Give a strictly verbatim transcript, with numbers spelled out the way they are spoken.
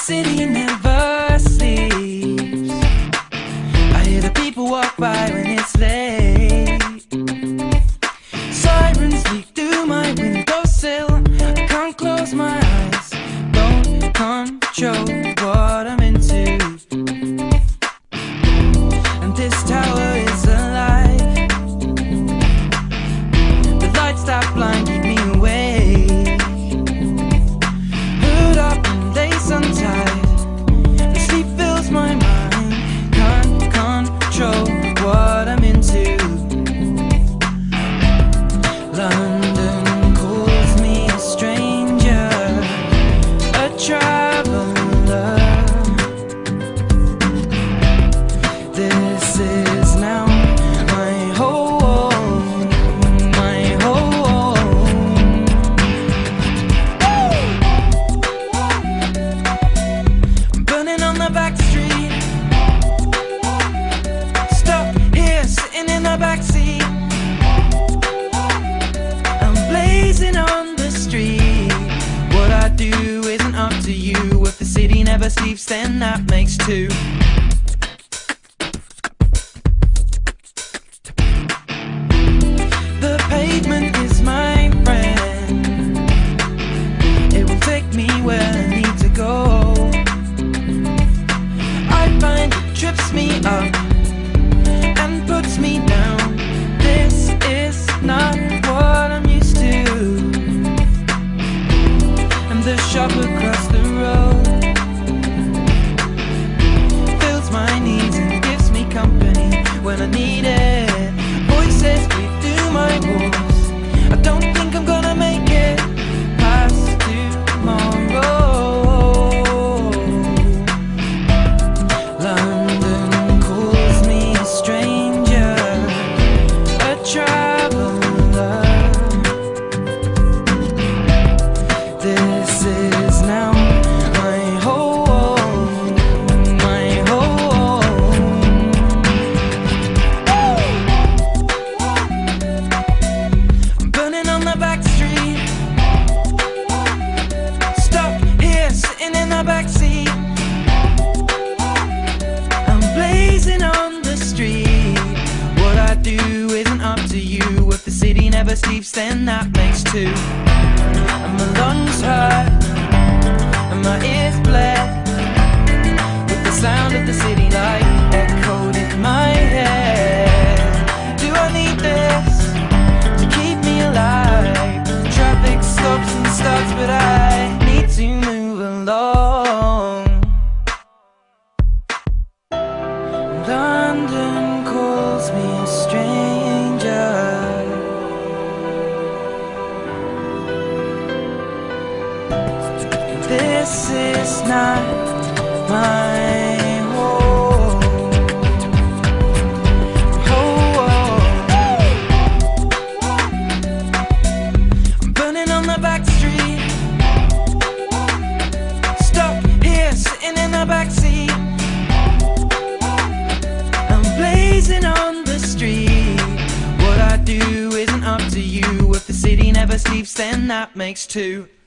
city never sleeps. I hear the people walk by when it's late. Sirens leak through my windowsill. I can't close my eyes, don't control what I'm into. And this tower is alive. The lights that blind keep me awake. Hood up and lace untied, and sleep fills my mind. Can't control what I'm into. London calls me a stranger, a traveler. This is now my home, my home. I'm burning on the back street, stuck here sitting in the backseat. I'm blazing on the street. What I do isn't up to you. If the city never sleeps, then that makes two. The pavement is my friend. It will take me where I need to go. I find it trips me up and puts me down. This is not what I'm used to. And the shop across the road fills my needs and gives me company when I need it. Voices breathe through my walls. I don't think I'm gonna make it past tomorrow. London calls me a stranger, a traveler. This is now my home, my home. I'm burning on the back street, stuck here sitting in the backseat. I'm blazing on the street. What I do isn't up to you. If the city never sleeps, then that makes two. And my lungs hurt and my ears bled with the sound of the city light echoed in my head. Do I need this to keep me alive? Traffic stops and starts, but I need to move along. London calls me a stranger. This is not my home. Home. I'm burning on the back street, stuck here sitting in the backseat. I'm blazing on the street. What I do isn't up to you. If the city never sleeps, then that makes two.